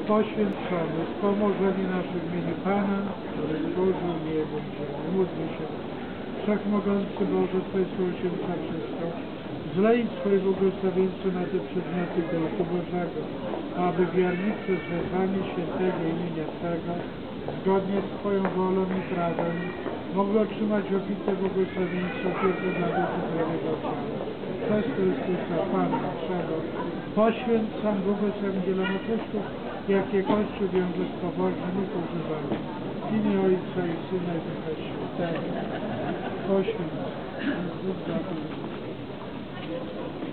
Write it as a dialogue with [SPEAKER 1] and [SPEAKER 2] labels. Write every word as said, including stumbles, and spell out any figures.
[SPEAKER 1] poświęcony, wspomożeni nasze w imieniu Pana, który stworzył niebo i ziemię. Módlmy się. Wszechmogący Boże, Twoje Święta wszystko, zlej swoje błogosławieństwo na te przedmioty grochu Bożego, aby wierni przez wezwanie świętego imienia Twego, zgodnie z Twoją wolą i prawem, mogli otrzymać obfite błogosławieństwo piękne na duchu zdrowego ciała. Przez Chrystusa, Pana naszego, poświęcam błogosławieństwo apostolów, jakie Kościół wiąże z pobożnym i używaniem. W imię Ojca i Syna i Ducha Świętego. Poświęć.